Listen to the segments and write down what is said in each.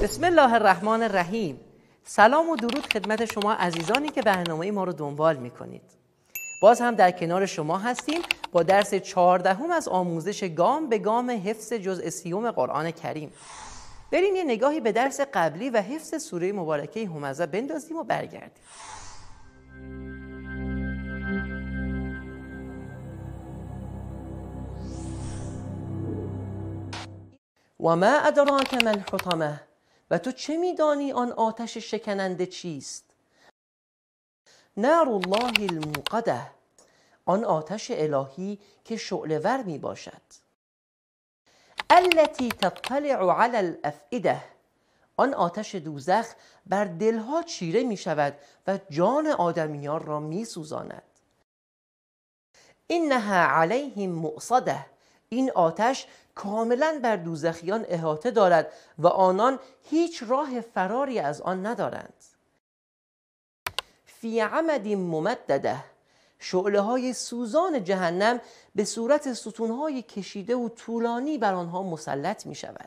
بسم الله الرحمن الرحیم. سلام و درود خدمت شما عزیزانی که برنامه ما رو دنبال میکنید. باز هم در کنار شما هستیم با درس 14 از آموزش گام به گام حفظ جزء 30 قرآن کریم. بریم یه نگاهی به درس قبلی و حفظ سوره مبارکه همزه بندازیم و برگردیم. و ما ادراک ما الحطمه، و تو چه میدانی آن آتش شکننده چیست؟ نار الله الموقده، آن آتش الهی که شعله ور می باشد. التي تطلع على الافئده، آن آتش دوزخ بر دلها چیره می شود و جان آدمیان را می سوزاند. اینها علیهم مؤصده، این آتش کاملا بر دوزخیان احاطه دارد و آنان هیچ راه فراری از آن ندارند. فی عمد ممدده، شعله های سوزان جهنم به صورت ستونهای کشیده و طولانی بر آنها مسلط می شود.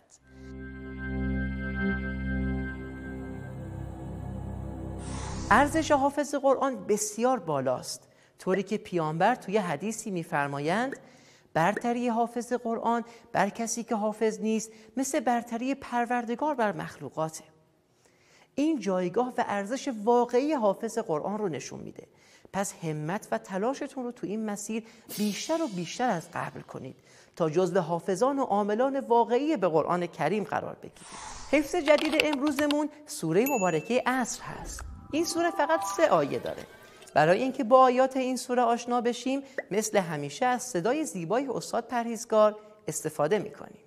ارزش حافظ قرآن بسیار بالاست، طوری که پیامبر توی حدیثی می‌فرمایند برتری حافظ قرآن بر کسی که حافظ نیست مثل برتری پروردگار بر مخلوقاته. این جایگاه و ارزش واقعی حافظ قرآن رو نشون میده. پس همت و تلاشتون رو تو این مسیر بیشتر و بیشتر از قبل کنید تا جزو حافظان و عاملان واقعی به قرآن کریم قرار بگیرید. حفظ جدید امروزمون سوره مبارکه عصر هست. این سوره فقط 3 آیه داره. برای اینکه با آیات این سوره آشنا بشیم مثل همیشه از صدای زیبای استاد پرهیزگار استفاده میکنیم.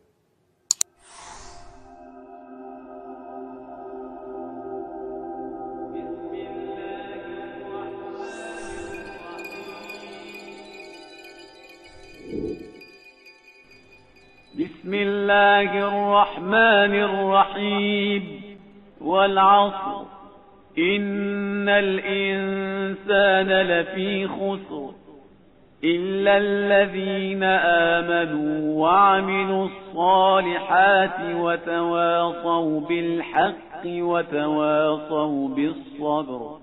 بسم الله الرحمن الرحیم والعصر إن الإنسان لفي خسر إلا الذين آمنوا وعملوا الصالحات وتواصوا بالحق وتواصوا بالصبر.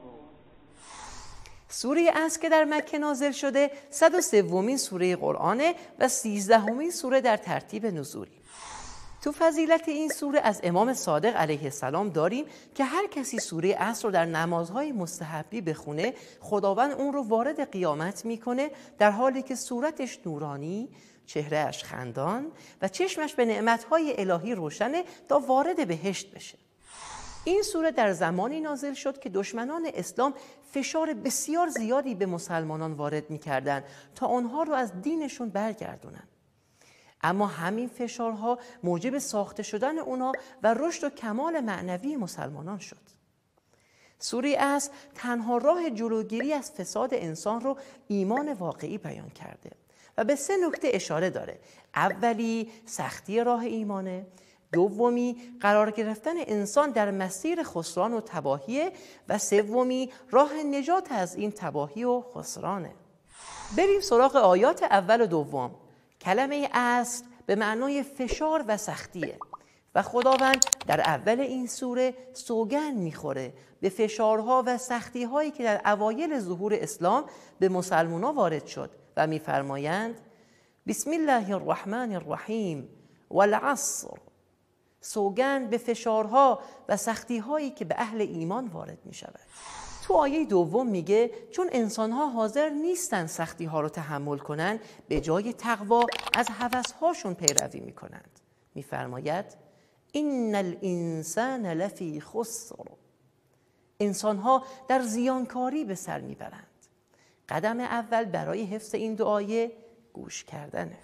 سوره عصر که در مکه نازل شده 103مین سوره قرآنه و 13مین سوره در ترتیب نزول. تو فضیلت این سوره از امام صادق علیه السلام داریم که هر کسی سوره عصر رو در نمازهای مستحبی بخونه خداوند اون رو وارد قیامت میکنه در حالی که صورتش نورانی، چهرهش خندان و چشمش به نعمتهای الهی روشنه تا وارد بهشت بشه. این سوره در زمانی نازل شد که دشمنان اسلام فشار بسیار زیادی به مسلمانان وارد میکردن تا آنها رو از دینشون برگردونن. اما همین فشارها موجب ساخته شدن اونا و رشد و کمال معنوی مسلمانان شد. سوره عصر تنها راه جلوگیری از فساد انسان رو ایمان واقعی بیان کرده و به 3 نکته اشاره داره. اولی سختی راه ایمانه، دومی قرار گرفتن انسان در مسیر خسران و تباهی و سومی راه نجات از این تباهی و خسرانه. بریم سراغ آیات اول و دوم. کلمه عصر به معنای فشار و سختیه و خداوند در اول این سوره سوگند میخوره به فشارها و سختی‌هایی که در اوایل ظهور اسلام به مسلمان‌ها وارد شد و میفرمایند بسم الله الرحمن الرحیم والعصر، سوگند به فشارها و سختی‌هایی که به اهل ایمان وارد میشود. تو آیه دوم میگه چون انسان‌ها حاضر نیستن سختی‌ها رو تحمل کنن به جای تقوا از هوس‌هاشون پیروی میکنند. میفرماید این الانسان لفی خسر، انسان‌ها در زیانکاری به سر میبرند. قدم اول برای حفظ این 2 آیه گوش کردنه.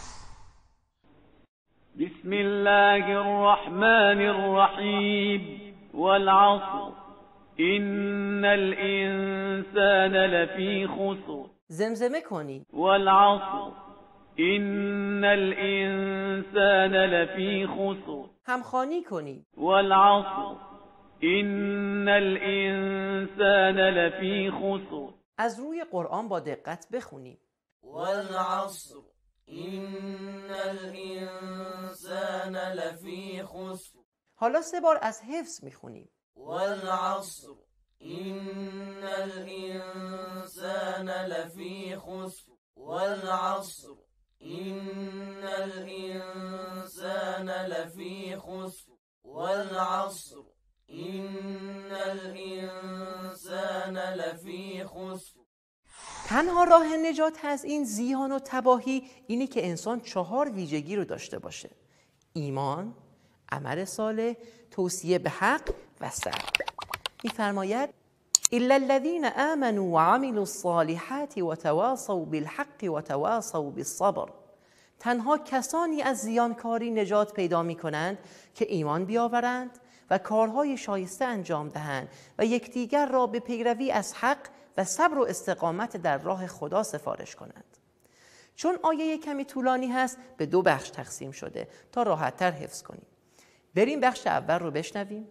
بسم الله الرحمن الرحیم والعصر إن الإنسان لفي خسر. زمزمه کنید. والعصر إن الإنسان لفي خسر. همخوانی کنید. والعصر إن الإنسان لفي خسر. از روی قرآن با دقت بخونیم. والعصر إن الإنسان لفي خسر. حالا 3 بار از حفظ میخونیم. والعصر إن الإنسان لفي خسر والعصر إن الإنسان لفي خسر والعصر إن الإنسان لفي خسر. تنها راه نجات از این زیان و تباهی اینه که انسان 4 ویژگی رو داشته باشه: ایمان، عمل صالح، توصیه به حق و صبر. می‌فرماید الا الذين آمنوا وعملوا الصالحات وتواصوا بالحق وتواصوا بالصبر. تنها کسانی از زیانکاری نجات پیدا می‌کنند که ایمان بیاورند و کارهای شایسته انجام دهند و یکدیگر را به پیروی از حق و صبر و استقامت در راه خدا سفارش کنند. چون آیه کمی طولانی هست به 2 بخش تقسیم شده تا راحت‌تر حفظ کنیم. بریم بخش اول رو بشنویم.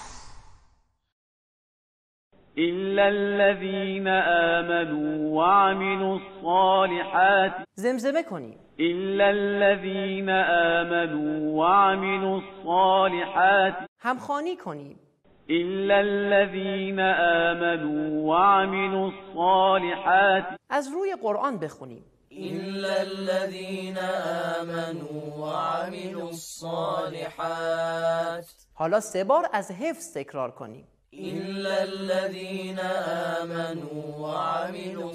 إلا الذين آمنوا وعملوا الصالحات زمزمه کنیم. إلا الذين آمنوا وعملوا الصالحات همخوانی کنیم. إلا الذين آمنوا وعملوا الصالحات. از روی قرآن بخونیم. إلا الذين آمنوا وعملوا الصالحات. حالا 3 بار از حفظ تکرار کنیم. إلا الذين آمنوا وعملوا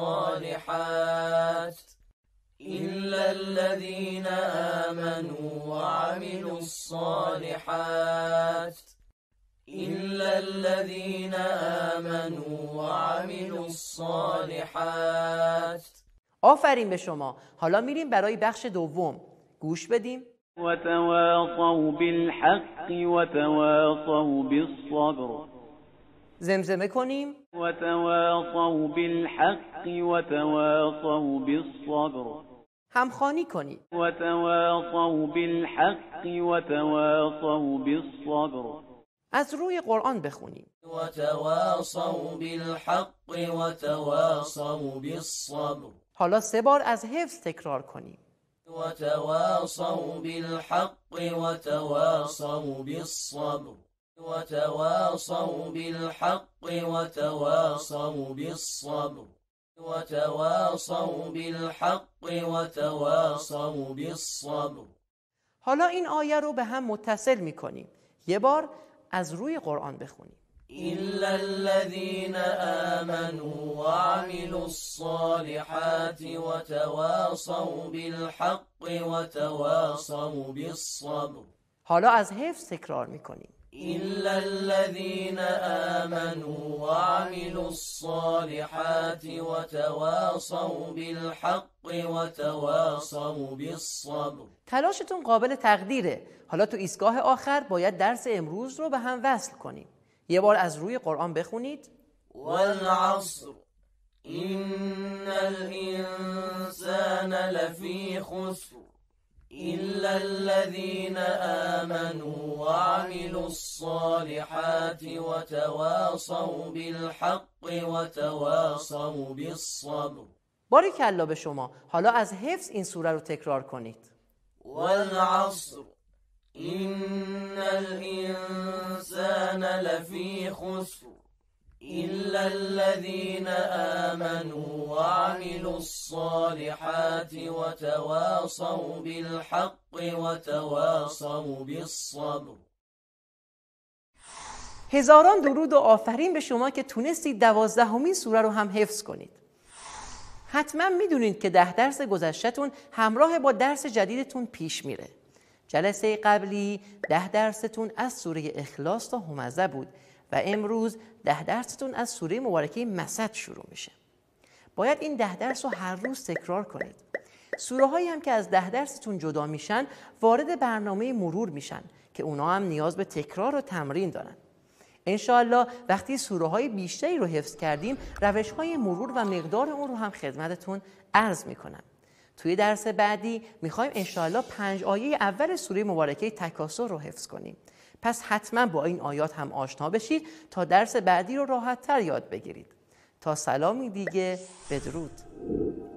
الصالحات إلا الذين آمنوا وعملوا الصالحات إلا الذين آمنوا وعملوا الصالحات. آفرین به شما. حالا میریم برای بخش دوم. گوش بدیم. وتواصوا بالحق وتواصوا بالصبر. زمزمه کنیم. وتواصوا بالحق وتواصوا بالصبر. همخوانی کنیم. وتواصوا بالحق وتواصوا بالصبر. از روی قرآن بخونیم. وتواصوا بالحق وتواصوا بالصبر. حالا 3 بار از حفظ تکرار کنیم. وتواصوا بالحق وتواصوا بالصبر وتواصوا بالحق وتواصوا بالصبر وتواصوا بالحق وتواصوا بالصبر. حالا این آیه رو به هم متصل می‌کنیم. 1 بار از روی قرآن بخونیم. إلا الذين آمنوا وعملوا الصالحات وتواصوا بالحق وتواصوا بالصبر. حالا از حفظ تکرار می‌کنیم. إلا الذين آمنوا وعملوا الصالحات وتواصوا بالحق وتواصوا بالصبر. تلاشتون قابل تقدیره. حالا تو ایستگاه آخر باید درس امروز رو به هم وصل کنیم. 1 بار از روی قرآن بخونید. والعصر إن الإنسان لفي خسر إلا الذين آمنوا وعملوا الصالحات وتواصوا بالحق وتواصوا بالصبر. باریکلا به شما. حالا از حفظ این سوره رو تکرار کنید. والعصر إن الإنسان لفي خسر إلا الذين آمنوا وعملوا الصالحات وتواصوا بالحق وتواصوا بالصبر. هزاران درود و آفرین به شما که تونستید 12مین سوره رو هم حفظ کنید. حتما میدونید که 10 درس گذشته‌تون همراه با درس جدیدتون پیش میره. جلسه قبلی 10 درستون از سوره اخلاص تا همزه بود و امروز 10 درستون از سوره مبارکه مسد شروع میشه. باید این 10 درس رو هر روز تکرار کنید. سوره هایی هم که از 10 درستون جدا میشن وارد برنامه مرور میشن که اونا هم نیاز به تکرار و تمرین دارن. انشاءالله وقتی سوره های بیشتری رو حفظ کردیم روش های مرور و مقدار اون رو هم خدمتتون عرض میکنم. توی درس بعدی میخوایم انشاءالله 5 آیه اول سوره مبارکه تکاثر رو حفظ کنیم. پس حتما با این آیات هم آشنا بشید تا درس بعدی رو راحت تر یاد بگیرید. تا سلامی دیگه، بدرود.